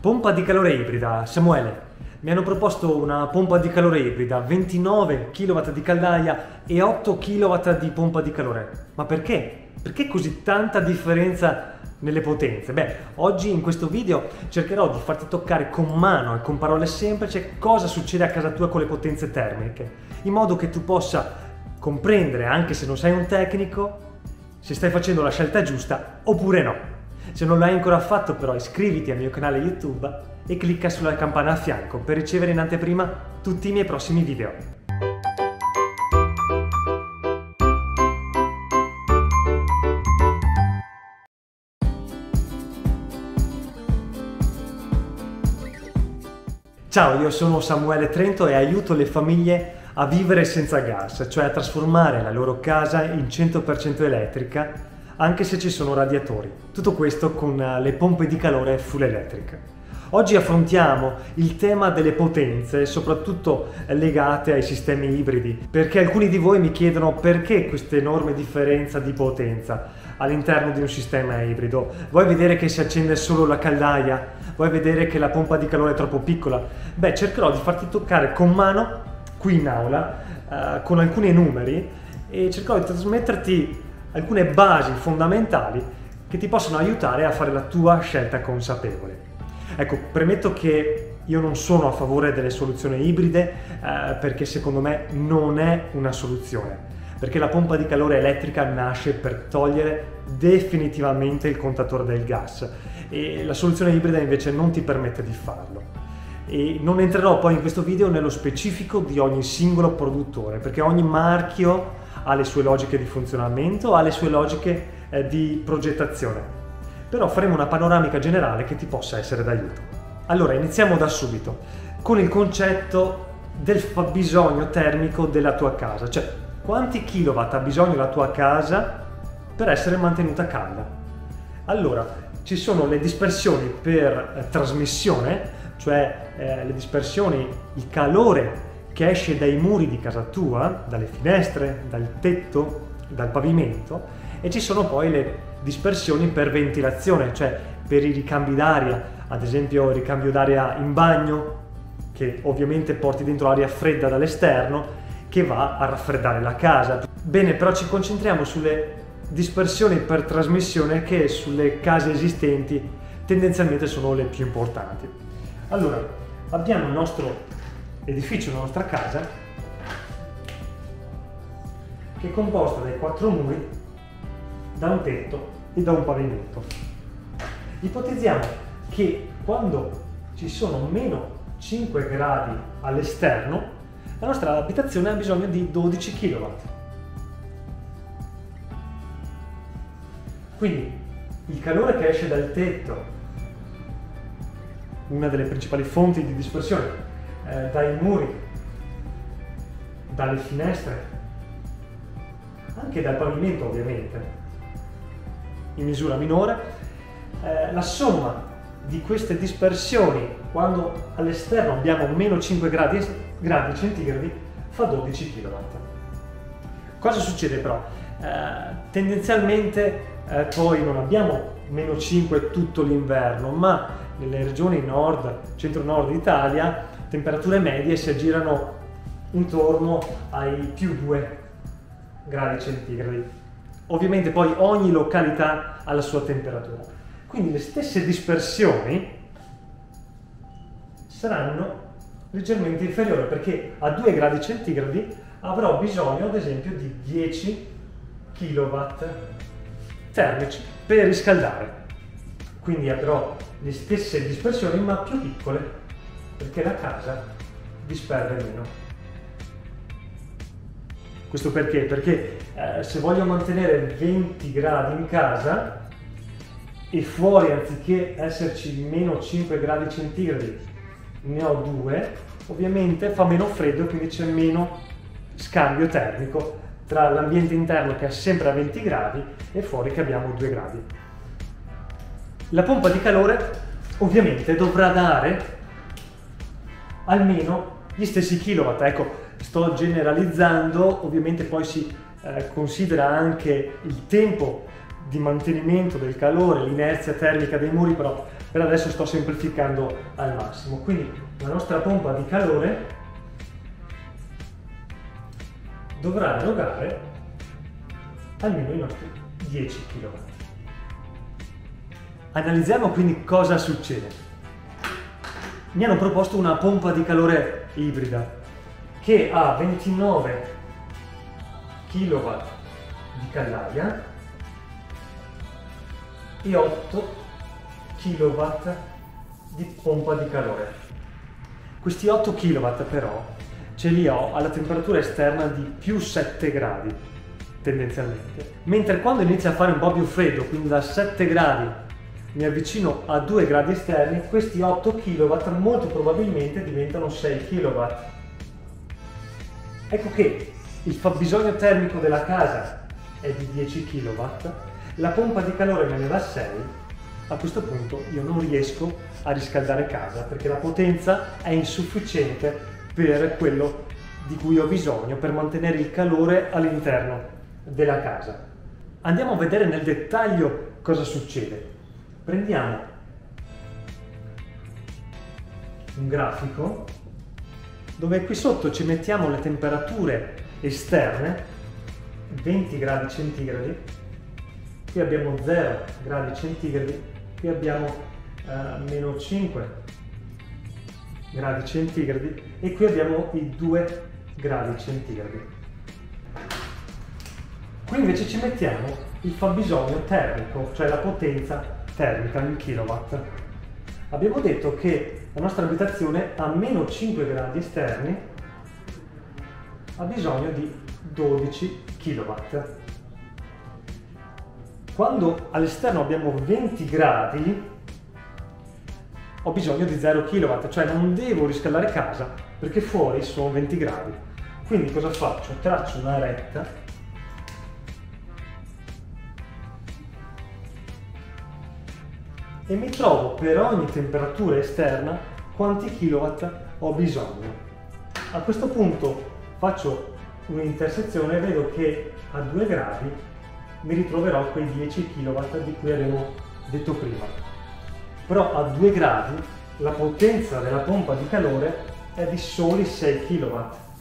Pompa di calore ibrida. Samuele, mi hanno proposto una pompa di calore ibrida, 29 kW di caldaia e 8 kW di pompa di calore. Ma perché? Perché così tanta differenza nelle potenze? Beh, oggi in questo video cercherò di farti toccare con mano e con parole semplici cosa succede a casa tua con le potenze termiche, in modo che tu possa comprendere, anche se non sei un tecnico, se stai facendo la scelta giusta oppure no. Se non l'hai ancora fatto, però, iscriviti al mio canale YouTube e clicca sulla campana a fianco per ricevere in anteprima tutti i miei prossimi video. Ciao, io sono Samuele Trento e aiuto le famiglie a vivere senza gas, cioè a trasformare la loro casa in 100% elettrica, anche se ci sono radiatori. Tutto questo con le pompe di calore full electric. Oggi affrontiamo il tema delle potenze, soprattutto legate ai sistemi ibridi, perché alcuni di voi mi chiedono perché questa enorme differenza di potenza all'interno di un sistema ibrido. Vuoi vedere che si accende solo la caldaia? Vuoi vedere che la pompa di calore è troppo piccola? Beh, cercherò di farti toccare con mano qui in aula con alcuni numeri e cercherò di trasmetterti alcune basi fondamentali che ti possono aiutare a fare la tua scelta consapevole. Ecco, premetto che io non sono a favore delle soluzioni ibride perché secondo me non è una soluzione, perché la pompa di calore elettrica nasce per togliere definitivamente il contatore del gas e la soluzione ibrida invece non ti permette di farlo. E non entrerò poi in questo video nello specifico di ogni singolo produttore, perché ogni marchio ha le sue logiche di funzionamento, ha le sue logiche di progettazione. Però faremo una panoramica generale che ti possa essere d'aiuto. Allora, iniziamo da subito con il concetto del fabbisogno termico della tua casa, cioè quanti kilowatt ha bisogno la tua casa per essere mantenuta calda. Allora, ci sono le dispersioni per trasmissione, cioè le dispersioni, il calore che esce dai muri di casa tua, dalle finestre, dal tetto, dal pavimento, e ci sono poi le dispersioni per ventilazione, cioè per i ricambi d'aria, ad esempio il ricambio d'aria in bagno, che ovviamente porti dentro aria fredda dall'esterno, che va a raffreddare la casa. Bene, però ci concentriamo sulle dispersioni per trasmissione che sulle case esistenti tendenzialmente sono le più importanti. Allora, abbiamo il nostro edificio, la nostra casa, che è composta dai 4 muri, da un tetto e da un pavimento. Ipotizziamo che quando ci sono meno 5 gradi all'esterno, la nostra abitazione ha bisogno di 12 kW. Quindi il calore che esce dal tetto, una delle principali fonti di dispersione, dai muri, dalle finestre, anche dal pavimento ovviamente, in misura minore, la somma di queste dispersioni quando all'esterno abbiamo meno 5 gradi centigradi fa 12 kW. Cosa succede però? Tendenzialmente poi non abbiamo meno 5 tutto l'inverno, ma nelle regioni nord, centro-nord d'Italia, temperature medie si aggirano intorno ai più 2 gradi centigradi. Ovviamente poi ogni località ha la sua temperatura. Quindi le stesse dispersioni saranno leggermente inferiori, perché a 2 gradi centigradi avrò bisogno ad esempio di 10 kW termici per riscaldare. Quindi avrò le stesse dispersioni ma più piccole, perché la casa disperde meno. Questo perché? Perché se voglio mantenere 20 gradi in casa e fuori, anziché esserci meno 5 gradi centigradi, ne ho 2, ovviamente fa meno freddo, quindi c'è meno scambio termico tra l'ambiente interno che è sempre a 20 gradi e fuori che abbiamo 2 gradi. La pompa di calore ovviamente dovrà dare almeno gli stessi kilowatt. Ecco, sto generalizzando, ovviamente poi si considera anche il tempo di mantenimento del calore, l'inerzia termica dei muri, però per adesso sto semplificando al massimo. Quindi la nostra pompa di calore dovrà erogare almeno i nostri 10 kW. Analizziamo quindi cosa succede. Mi hanno proposto una pompa di calore ibrida che ha 29 kW di caldaia e 8 kW di pompa di calore. Questi 8 kW però ce li ho alla temperatura esterna di più 7 gradi tendenzialmente, mentre quando inizia a fare un po' più freddo, quindi da 7 gradi mi avvicino a 2 gradi esterni, questi 8 kW molto probabilmente diventano 6 kW. Ecco che il fabbisogno termico della casa è di 10 kW, la pompa di calore me ne dà 6, a questo punto io non riesco a riscaldare casa perché la potenza è insufficiente per quello di cui ho bisogno per mantenere il calore all'interno della casa. Andiamo a vedere nel dettaglio cosa succede. Prendiamo un grafico dove qui sotto ci mettiamo le temperature esterne, 20 gradi centigradi, qui abbiamo 0 gradi centigradi, qui abbiamo meno 5 gradi centigradi e qui abbiamo i 2 gradi centigradi. Qui invece ci mettiamo il fabbisogno termico, cioè la potenza termica in kilowatt. Abbiamo detto che la nostra abitazione a meno 5 gradi esterni ha bisogno di 12 kW. Quando all'esterno abbiamo 20 gradi ho bisogno di 0 kW, cioè non devo riscaldare casa perché fuori sono 20 gradi. Quindi cosa faccio? Traccio una retta e mi trovo per ogni temperatura esterna quanti kilowatt ho bisogno. A questo punto faccio un'intersezione e vedo che a 2 gradi mi ritroverò quei 10 kW di cui abbiamo detto prima. Però a 2 gradi la potenza della pompa di calore è di soli 6 kW.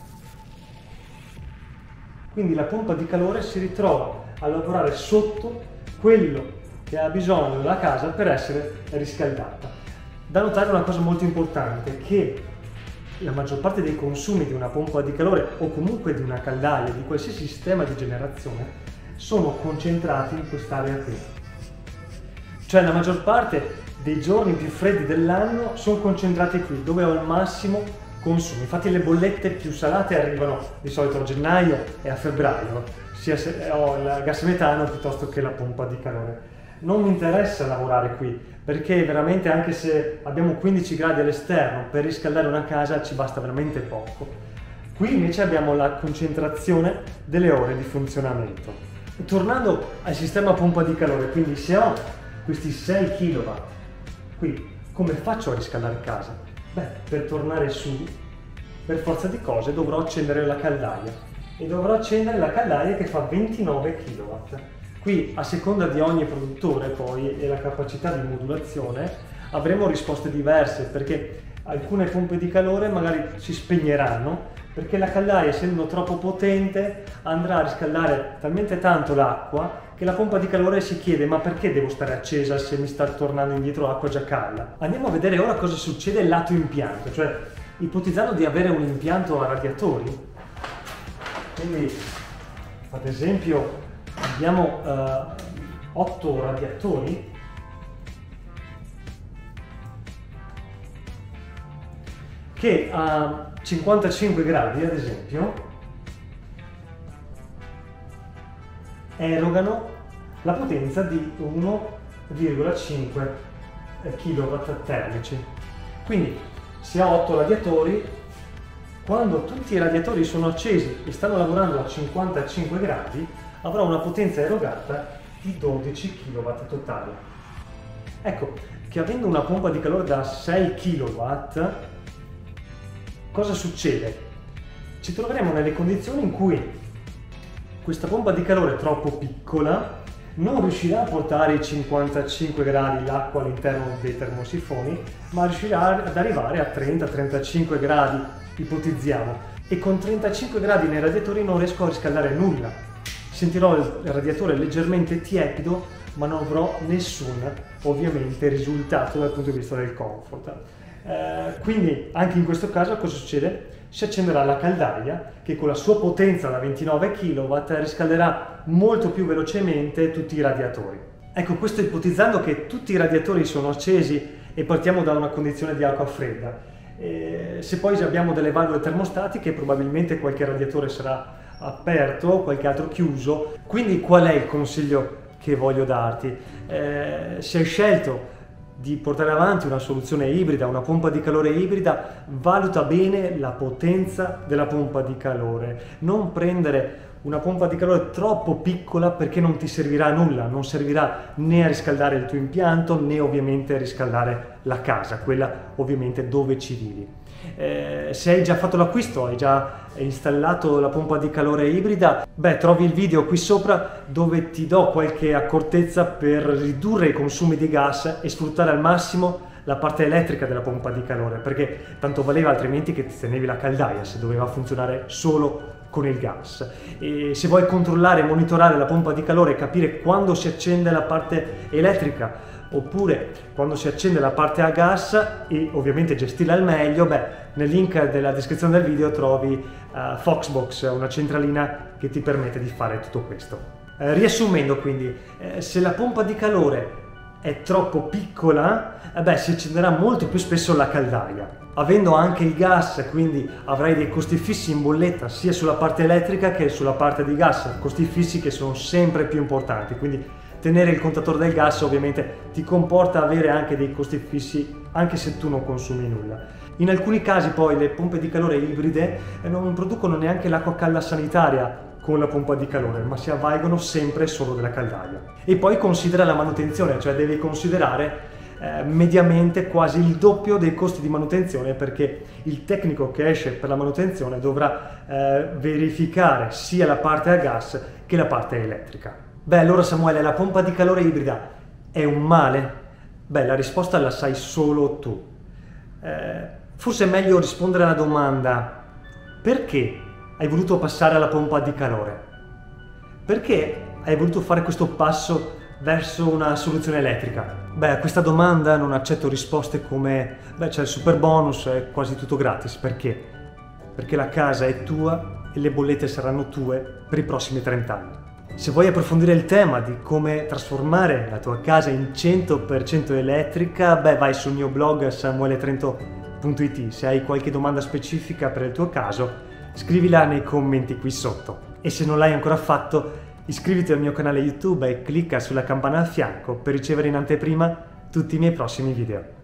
Quindi la pompa di calore si ritrova a lavorare sotto quello che ha bisogno la casa per essere riscaldata. Da notare una cosa molto importante, che la maggior parte dei consumi di una pompa di calore o comunque di una caldaia, di qualsiasi sistema di generazione, sono concentrati in quest'area qui. Cioè la maggior parte dei giorni più freddi dell'anno sono concentrati qui, dove ho il massimo consumo. Infatti le bollette più salate arrivano di solito a gennaio e a febbraio, sia se ho il gas metano piuttosto che la pompa di calore. Non mi interessa lavorare qui, perché veramente anche se abbiamo 15 gradi all'esterno, per riscaldare una casa ci basta veramente poco. Qui invece abbiamo la concentrazione delle ore di funzionamento. Tornando al sistema pompa di calore, quindi se ho questi 6 kW, qui come faccio a riscaldare casa? Beh, per tornare su, per forza di cose dovrò accendere la caldaia e dovrò accendere la caldaia che fa 29 kW. Qui a seconda di ogni produttore poi e la capacità di modulazione avremo risposte diverse, perché alcune pompe di calore magari si spegneranno perché la caldaia, essendo troppo potente, andrà a riscaldare talmente tanto l'acqua che la pompa di calore si chiede: ma perché devo stare accesa se mi sta tornando indietro acqua già calda? Andiamo a vedere ora cosa succede lato impianto, cioè ipotizzando di avere un impianto a radiatori. Quindi ad esempio abbiamo 8 radiatori che a 55 gradi, ad esempio, erogano la potenza di 1,5 kW termici. Quindi se ho 8 radiatori, quando tutti i radiatori sono accesi e stanno lavorando a 55 gradi, avrò una potenza erogata di 12 kW totali. Ecco che avendo una pompa di calore da 6 kW, cosa succede? Ci troveremo nelle condizioni in cui questa pompa di calore troppo piccola non riuscirà a portare i 55 gradi l'acqua all'interno dei termosifoni, ma riuscirà ad arrivare a 30-35 gradi, ipotizziamo, e con 35 gradi nei radiatori non riesco a riscaldare nulla. Sentirò il radiatore leggermente tiepido, ma non avrò nessun, ovviamente, risultato dal punto di vista del comfort. Quindi anche in questo caso cosa succede? Si accenderà la caldaia che con la sua potenza da 29 kW riscalderà molto più velocemente tutti i radiatori. Ecco, questo ipotizzando che tutti i radiatori sono accesi e partiamo da una condizione di acqua fredda. Se poi abbiamo delle valvole termostatiche, probabilmente qualche radiatore sarà aperto, qualche altro chiuso. Quindi qual è il consiglio che voglio darti? Se hai scelto di portare avanti una soluzione ibrida, una pompa di calore ibrida, valuta bene la potenza della pompa di calore. Non prendere una pompa di calore troppo piccola perché non ti servirà a nulla, non servirà né a riscaldare il tuo impianto né ovviamente a riscaldare la casa, quella ovviamente dove ci vivi. Se hai già fatto l'acquisto, hai già installato la pompa di calore ibrida, beh, trovi il video qui sopra dove ti do qualche accortezza per ridurre i consumi di gas e sfruttare al massimo la parte elettrica della pompa di calore, perché tanto valeva altrimenti che ti tenevi la caldaia se doveva funzionare solo con il gas. E se vuoi controllare e monitorare la pompa di calore e capire quando si accende la parte elettrica oppure quando si accende la parte a gas e ovviamente gestirla al meglio, beh, nel link della descrizione del video trovi Foxbox, una centralina che ti permette di fare tutto questo. Riassumendo quindi, se la pompa di calore è troppo piccola, beh, si accenderà molto più spesso la caldaia. Avendo anche il gas, quindi avrai dei costi fissi in bolletta sia sulla parte elettrica che sulla parte di gas, costi fissi che sono sempre più importanti, quindi tenere il contatore del gas ovviamente ti comporta avere anche dei costi fissi anche se tu non consumi nulla. In alcuni casi poi le pompe di calore ibride non producono neanche l'acqua calda sanitaria con la pompa di calore, ma si avvalgono sempre solo della caldaia. E poi considera la manutenzione, cioè devi considerare mediamente quasi il doppio dei costi di manutenzione, perché il tecnico che esce per la manutenzione dovrà verificare sia la parte a gas che la parte elettrica. Beh, allora Samuele, la pompa di calore ibrida è un male? Beh, la risposta la sai solo tu. Forse è meglio rispondere alla domanda: perché hai voluto passare alla pompa di calore? Perché hai voluto fare questo passo verso una soluzione elettrica? Beh, a questa domanda non accetto risposte come beh, c'è il super bonus, è quasi tutto gratis. Perché? Perché la casa è tua e le bollette saranno tue per i prossimi 30 anni. Se vuoi approfondire il tema di come trasformare la tua casa in 100% elettrica, beh, vai sul mio blog samueletrento.it. Se hai qualche domanda specifica per il tuo caso, scrivila nei commenti qui sotto. E se non l'hai ancora fatto, iscriviti al mio canale YouTube e clicca sulla campana a fianco per ricevere in anteprima tutti i miei prossimi video.